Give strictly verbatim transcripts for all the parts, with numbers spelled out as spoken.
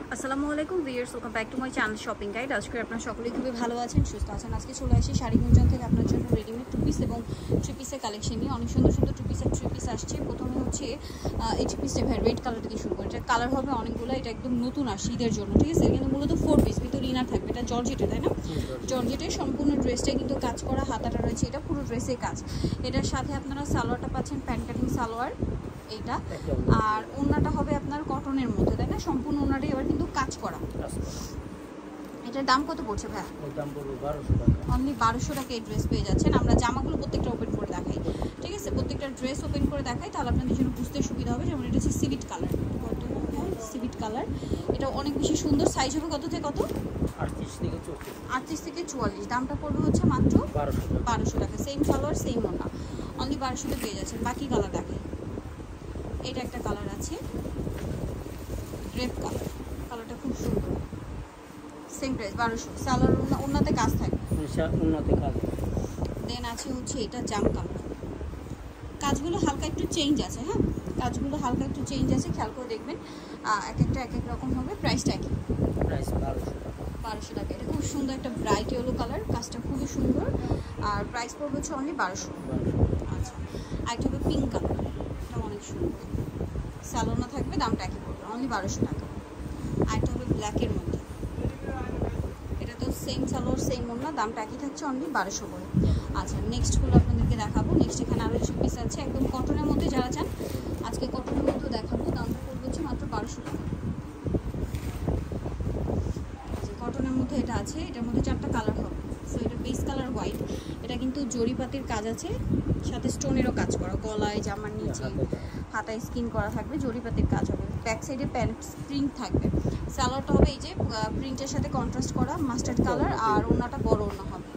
আসসালামু আলাইকুম viewers, welcome back to my channel shopping guide. আজকে আপনারা সকলেই খুবই ভালো আছেন, সুস্থ আছেন। আজকে চলে আসি শাড়িগুঞ্জন থেকে আপনার জন্য রেডিমেড টু পিস এবং থ্রি পিসের কালেকশন নিয়ে। অনেক সুন্দর সুন্দর টু পিসের থ্রি পিস আসছে। প্রথমে হচ্ছে এই থ্রি পিসটা ভাই রেড কালার থেকে শুরু করে, এটা কালার হবে অনেকগুলো। এটা একদম নতুন আসে ঈদের জন্য, ঠিক আছে? কিন্তু মূলত ফোর পিস, ভিতরে ইনার থাকবে। এটা জর্জেটে, তাই না? জর্জেটের সম্পূর্ণ ড্রেসটাই কিন্তু কাজ করা, হাতাটা রয়েছে, এটা পুরো ড্রেসে কাজ। এটার সাথে আপনারা সালোয়ারটা পাচ্ছেন প্যান্ট কাটিং সালোয়ার এইটা, আর ওড়নাটা হবে আপনার কটনের মধ্যে, তাই না? সম্পূর্ণ ওড়নাটাই এবার কিন্তু কাজ করা। এটার দাম কত পড়ছে ভাই? দাম পড়বে বারোশো টাকা। অনলি বারোশো টাকা এই ড্রেস পেয়ে যাচ্ছেন। আমরা জামাগুলো প্রত্যেকটা ওপেন করে দেখাই, ঠিক আছে? প্রত্যেকটা ড্রেস ওপেন করে দেখাই, তাহলে আপনাদের জন্য বুঝতে সুবিধা হবে। যেমন এটা হচ্ছে সিভিট কালার, সিভিট কালার, এটা অনেক বেশি সুন্দর। সাইজ হবে কত থেকে কত? আটত্রিশ থেকে চুয়াল্লিশ। আটত্রিশ থেকে চুয়াল্লিশ। দামটা পড়বে হচ্ছে মাত্র বারোশো টাকা। বারোশো টাকা। সেম সালোয়ার সেম ওড়না, অনলি বারোশোতে পেয়ে যাচ্ছেন। বাকি কালার দেখাই। এটা একটা কালার আছে রেড কালার, কালারটা খুব সুন্দর। সেম প্রাইস বারোশো। সালোয়ার ওড়নাতে কাজ থাকবে, ওড়নাতে কাজ। দেন আছে হচ্ছে এটা জাম কালার। কাজগুলো হালকা একটু চেঞ্জ আছে, হ্যাঁ, কাজগুলো হালকা একটু চেঞ্জ আছে, খেয়াল করে দেখবেন। এক একটা এক এক রকম হবে। প্রাইসটা একই, প্রাইস বারোশো টাকা। বারোশো টাকা। এটা খুব সুন্দর একটা ব্রাইট ইয়েলো কালার, কাজটা খুবই সুন্দর। আর প্রাইস পড়বে হচ্ছে অনলি বারোশো। আচ্ছা, আরেকটা হবে পিঙ্ক কালার, এটা অনেক সুন্দর। সালোনা থাকবে, দামটা একই পড়বে, অনলি বারোশো টাকা। আরেকটা হবে ব্ল্যাকের মধ্যে, এটা তো সেম সালোয়ার সেম ওড়না, দামটা একই থাকছে, অনলি বারোশো করে। আচ্ছা, নেক্সটগুলো আপনাদেরকে দেখাবো। নেক্সট এখানে আরও কিছু পিস আছে একদম কটনের মধ্যে, যারা চান আজকে কটনের মধ্যে দেখাবো। দামটা পড়বে হচ্ছে মাত্র বারোশো টাকা। কটনের মধ্যে এটা আছে, এটার মধ্যে চারটা কালার হবে। সো এটা বেস কালার হোয়াইট, এটা কিন্তু জরিপাতির কাজ আছে, সাথে স্টোনেরও কাজ করা, গলায়, জামার নিচে, হাতায় স্কিন করা থাকবে, জরিপাতির কাজ হবে। ব্যাক সাইডে প্যান্ট প্রিন্ট থাকবে। সালোয়ারটা হবে এই যে প্রিন্টের সাথে কন্ট্রাস্ট করা মাস্টার্ড কালার, আর ওড়নাটা বড় ওড়না হবে।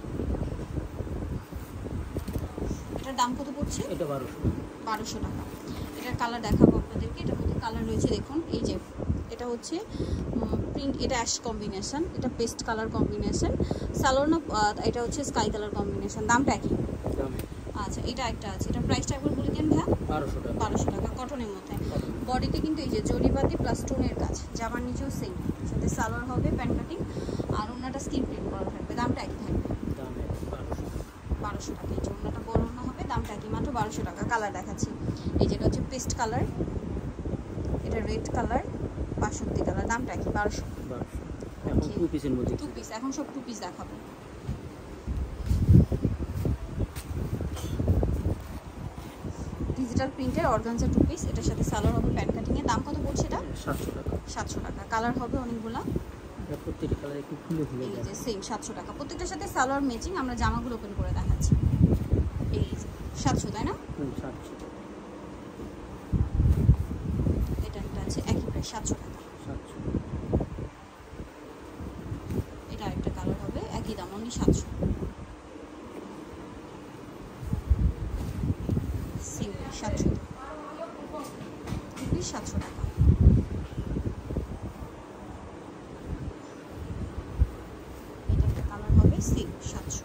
এটার দাম কত পড়ছে? এটা বারোশো বারোশো টাকা। এটার কালার দেখাবো আপনাদেরকে। এটার মধ্যে কালার রয়েছে দেখুন, এই যে এটা হচ্ছে প্রিন্ট, এটা অ্যাশ কম্বিনেশন, এটা পেস্ট কালার কম্বিনেশন। সালোয়ার না, এটা হচ্ছে স্কাই কালার কম্বিনেশন, দামটা একই। আচ্ছা, এটা একটা আছে, এটা প্রাইসটা একবার বলে দিন ভাই। বারোশো টাকা। বারোশো টাকা কটনের মধ্যে। বডিতে কিন্তু এই যে জরিপাতি প্লাস স্টোনের কাজ, জামার নিচেও সেম, সাথে সালোয়ার হবে প্যান্ট কাটিং, আর ওড়নাটা স্কিন প্রিন্ট করা থাকবে, দামটা একই থাকবে, বারোশো টাকা। এই যে ওড়নাটা বড় ওড়না হবে, দামটা একই, মাত্র বারোশো টাকা। কালার দেখাচ্ছি, এই যেটা হচ্ছে পেস্ট কালার, এটা রেড কালার, বাসন্তী কালার, দামটা একই, বারোশো। এখন টু পিসের মধ্যে টু পিস, এখন সব টু পিস দেখাবো। ডিজিটাল প্রিন্টের অর্গানজা টু পিস, এটার সাথে সালোয়ার হবে প্যান্ট কাটিং এর। দাম কত পড়ছে এটা? সাতশো টাকা। সাতশো টাকা। কালার হবে অনেকগুলা, প্রত্যেকটা কালার একটু খুলে খুলে এই যে সেম সাতশো টাকা। প্রত্যেকটার সাথে সালোয়ার ম্যাচিং। আমরা জামাগুলো ওপেন করে দেখাচ্ছি। এই যে সাতশো, তাই না? সাতশো টাকা। এটা একটা আছে একই প্রাইস, সাতশো টাকা। সাতশো। এটা একটা কালার হবে একই দাম, অনলি সাতশো। সেম সাতশো, খুবই সাতশো টাকা। এটা একটা কালার হবে সেম সাতশো।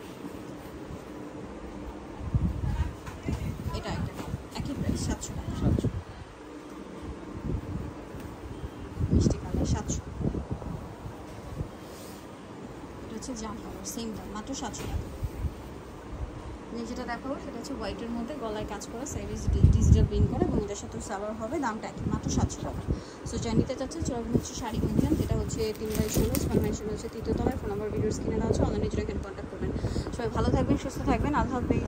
এটা একটা কালার একই প্রাইস, সাতশো টাকা। সাতশো। মিষ্টি কালার, সাতশো। এটা হচ্ছে জাম কালার, সেম দাম, মাত্র সাতশো টাকা। যেটা দেখাবো সেটা হচ্ছে হোয়াইটের মধ্যে গলায় কাজ করা, সাইডে ডিজিটাল প্রিন্ট করা, এবং এটার সাথে সালোয়ার হবে, দামটা একই, মাত্র সাতশো টাকা। সো যা নিতে চাচ্ছে চলবে হচ্ছে শাড়িগুঞ্জন, যেটা হচ্ছে তিন বাই ষোলো স্কয়ার মেনশন হচ্ছে তৃতীয় তলায়। ফোন নাম্বার ভিডিওর স্ক্রিনে দেওয়া আছে, অনলাইনে জন্য এখানে কন্ট্যাক্ট করবেন। সবাই ভালো থাকবেন, সুস্থ থাকবেন, আল্লাহ হাফেজ।